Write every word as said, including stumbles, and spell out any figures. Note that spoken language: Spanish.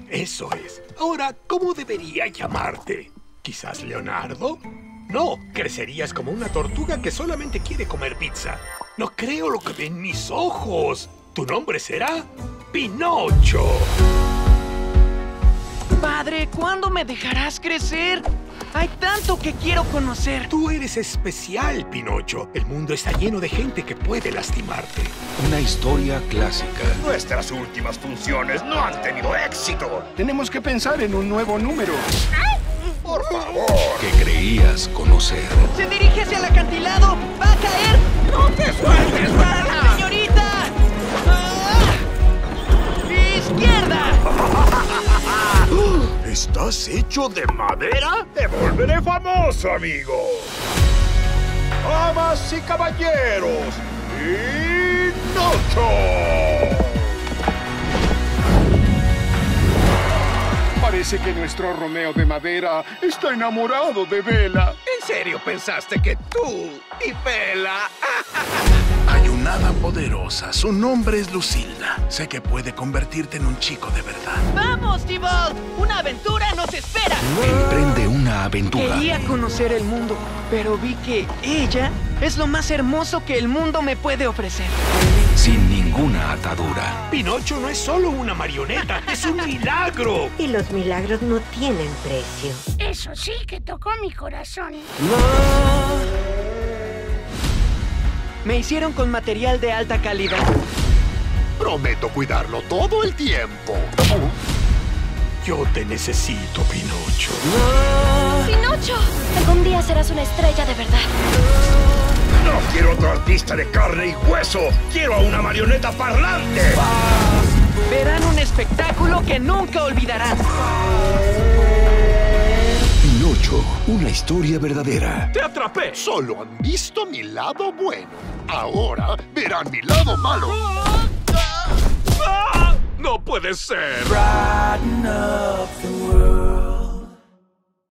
Eso es. Ahora, ¿cómo debería llamarte? ¿Quizás Leonardo? No, crecerías como una tortuga que solamente quiere comer pizza. No creo lo que ven mis ojos. Tu nombre será Pinocho. Padre, ¿cuándo me dejarás crecer? Hay tanto que quiero conocer. Tú eres especial, Pinocho. El mundo está lleno de gente que puede lastimarte. Una historia clásica. Nuestras últimas funciones no han tenido éxito. Tenemos que pensar en un nuevo número. Por favor. Que creías conocer. ¡Se dirige hacia el acantilado! ¡Va a caer! ¡No te sueltes, Bala! ¡Señorita! ¡Ah! ¡Izquierda! ¿Estás hecho de madera? ¡Te volveré famoso, amigo! ¡Damas y caballeros! ¡Pinocho! Parece que nuestro Romeo de madera está enamorado de Bella. ¿En serio pensaste que tú y Bella? Hay una hada poderosa. Su nombre es Lucilda. Sé que puede convertirte en un chico de verdad. ¡Vamos, Tybalt! ¡Una aventura nos espera! Emprende una aventura. Quería conocer el mundo, pero vi que ella es lo más hermoso que el mundo me puede ofrecer. Sin ninguna atadura. Pinocho no es solo una marioneta, es un milagro. Y los milagros no tienen precio. Eso sí que tocó mi corazón. Me hicieron con material de alta calidad. Prometo cuidarlo todo el tiempo. Yo te necesito, Pinocho. ¡Pinocho! Algún día serás una estrella de verdad. No quiero otro artista de carne y hueso. Quiero a una marioneta parlante. Verán un espectáculo que nunca olvidarán. Pinocho, una historia verdadera. ¡Te atrapé! Solo han visto mi lado bueno. Ahora verán mi lado malo. ¡No puede ser! Brighten up the world.